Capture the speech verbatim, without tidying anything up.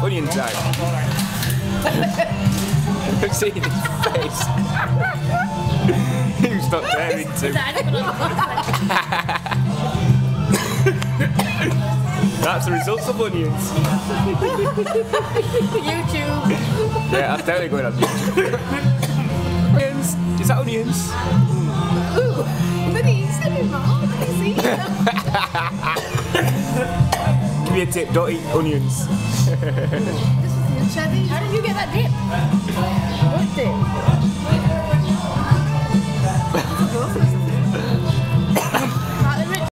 onion time. I've seen his face. He's not daring to. That's the results of onions. YouTube. Yeah, that's totally going on YouTube. Onions. Is that onions? Ooh, but he's slipping Mark. See? Give me a tip, don't eat onions. How did you get that dip? What dip?